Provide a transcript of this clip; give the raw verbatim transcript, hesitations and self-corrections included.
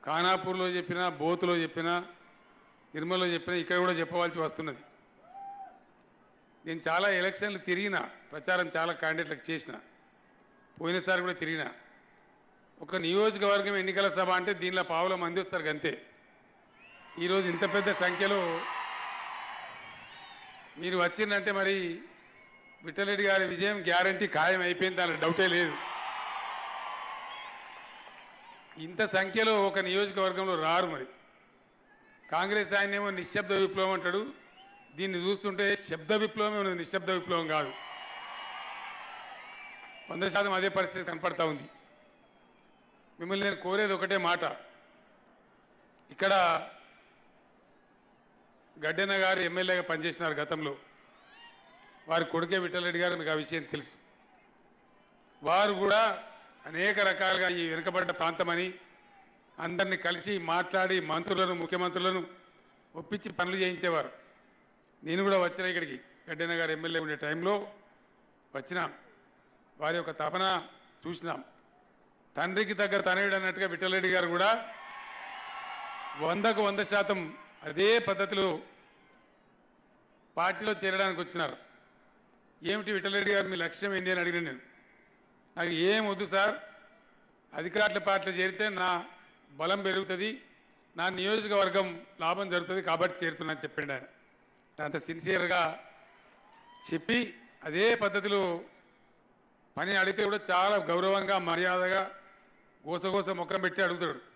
ఖానాపూర్లో చెప్పినా, బోతులో చెప్పినా, నిర్మల్లో చెప్పినా ఇక్కడ కూడా చెప్పవలసి వస్తున్నది. నేను చాలా ఎలక్షన్లు తిరిగిన, ప్రచారం చాలా క్యాండిడేట్లకు చేసిన, పోయినసారి కూడా తిరిగిన. ఒక నియోజకవర్గం ఎన్నికల సభ అంటే దీనిలో పావుల మంది వస్తారు అంతే. ఈరోజు ఇంత పెద్ద సంఖ్యలో మీరు వచ్చిందంటే మరి విఠలరెడ్డి గారి విజయం గ్యారంటీ ఖాయం అయిపోయింది, దాని డౌటే లేదు. ఇంత సంఖ్యలో ఒక నియోజకవర్గంలో రారు. మరి కాంగ్రెస్ ఆయనేమో నిశ్శబ్ద విప్లవం అంటాడు, దీన్ని చూస్తుంటే శబ్ద విప్లవమే ఉన్నది, నిశ్శబ్ద విప్లవం కాదు. వంద శాతం అదే పరిస్థితి కనపడతా ఉంది. మిమ్మల్ని నేను కోరేది ఒకటే మాట, ఇక్కడ గడ్డెన్న గారు ఎమ్మెల్యేగా పనిచేసినారు గతంలో, వారి కొడుకే విఠలరెడ్డి గారు, మీకు ఆ విషయం తెలుసు. వారు కూడా అనేక రకాలుగా ఈ వెనుకబడ్డ ప్రాంతమని అందరినీ కలిసి మాట్లాడి మంత్రులను, ముఖ్యమంత్రులను ఒప్పించి పనులు చేయించేవారు. నేను కూడా వచ్చిన ఇక్కడికి గడ్డెన్న గారు ఎమ్మెల్యే ఉండే టైంలో వచ్చినాం, వారి యొక్క తపన చూసినాం. తండ్రికి దగ్గర తనయుడు అన్నట్టుగా విఠలరెడ్డి గారు కూడా వందకు వంద శాతం అదే పద్ధతిలో పార్టీలో చేరడానికి వచ్చినారు. ఏమిటి విఠలరెడ్డి గారు మీ లక్ష్యం ఏంటి అని అడిగిన నేను. నాకు ఏం వద్దు సార్, అధికారుల పార్టీలో చేరితే నా బలం పెరుగుతుంది, నా నియోజకవర్గం లాభం జరుగుతుంది కాబట్టి చేరుతున్నా అని చెప్పండి ఆయన. అంత సిన్సియర్గా చెప్పి అదే పద్ధతిలో పని అడిగితే కూడా చాలా గౌరవంగా, మర్యాదగా, గోసగోస ముఖం పెట్టి అడుగుతాడు.